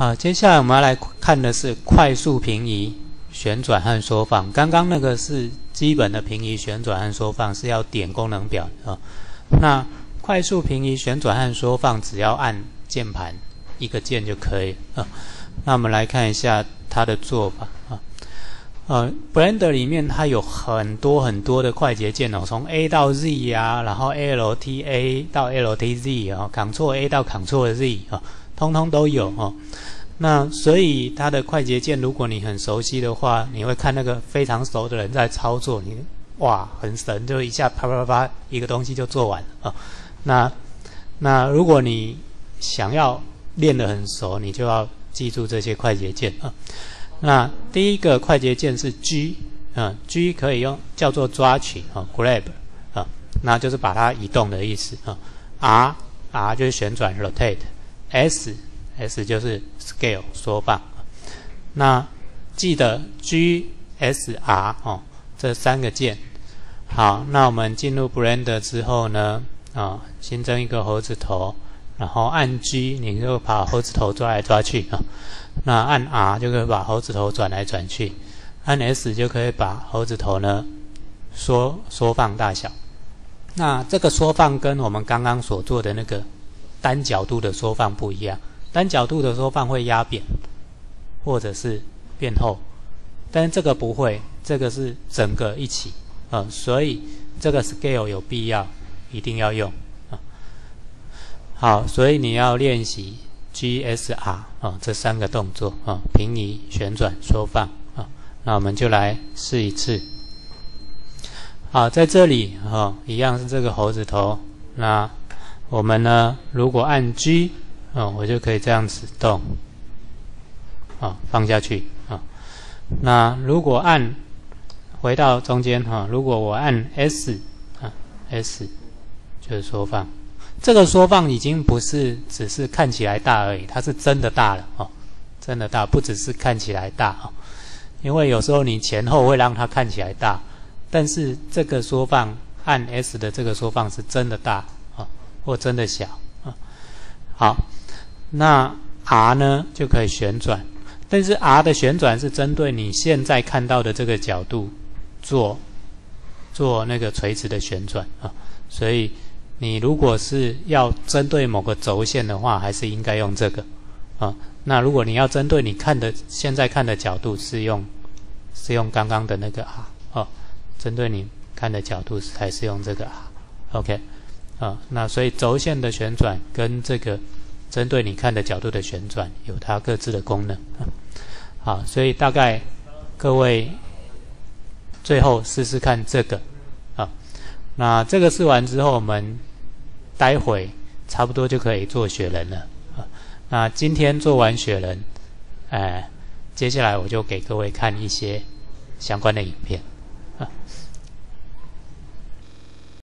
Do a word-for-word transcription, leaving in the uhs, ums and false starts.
好，接下来我们要来看的是快速平移、旋转和缩放。刚刚那个是基本的平移、旋转和缩放，是要点功能表啊。那快速平移、旋转和缩放，只要按键盘一个键就可以啊。那我们来看一下它的做法啊。呃 ，Blender 里面它有很多很多的快捷键哦，从 A 到 Z 啊，然后 L T A 到 L T Z 啊 ，Ctrl A 到 Ctrl Z 啊，通通都有哦。那所以它的快捷键，如果你很熟悉的话，你会看那个非常熟的人在操作，你哇很神，就一下啪啪啪一个东西就做完了啊。那那如果你想要练得很熟，你就要记住这些快捷键啊。那第一个快捷键是 G， 嗯 ，G 可以用叫做抓取啊 ，grab 啊，那就是把它移动的意思啊。R R 就是旋转 rotate，S S 就是 scale 缩放。那记得 G S R 哦，这三个键。好，那我们进入 Blender 之后呢，啊，新增一个猴子头，然后按 G， 你就把猴子头抓来抓去啊。那按 R 就可以把猴子头转来转去，按 S 就可以把猴子头呢缩缩放大小。那这个缩放跟我们刚刚所做的那个单角度的缩放不一样，单角度的缩放会压扁或者是变厚，但是这个不会，这个是整个一起啊、呃，所以这个 scale 有必要一定要用啊。好，所以你要练习G S R 啊，这三个动作啊，平移、旋转、缩放啊，那我们就来试一次。好，在这里啊，一样是这个猴子头。那我们呢，如果按 G 啊，我就可以这样子动啊，放下去啊。那如果按回到中间哈，如果我按 S 啊 ，S 就是缩放。这个缩放已经不是只是看起来大而已，它是真的大了哦，真的大，不只是看起来大哦。因为有时候你前后会让它看起来大，但是这个缩放按 S 的这个缩放是真的大哦，或真的小啊。好，那 R 呢就可以旋转，但是 R 的旋转是针对你现在看到的这个角度做做那个垂直的旋转啊，所以你如果是要针对某个轴线的话，还是应该用这个啊。那如果你要针对你看的现在看的角度，是用是用刚刚的那个 R 哦，针对你看的角度才是用这个 R。OK 啊，那所以轴线的旋转跟这个针对你看的角度的旋转有它各自的功能啊。好，所以大概各位最后试试看这个啊。那这个试完之后，我们待会差不多就可以做雪人了啊。那今天做完雪人，哎，接下来我就给各位看一些相关的影片啊。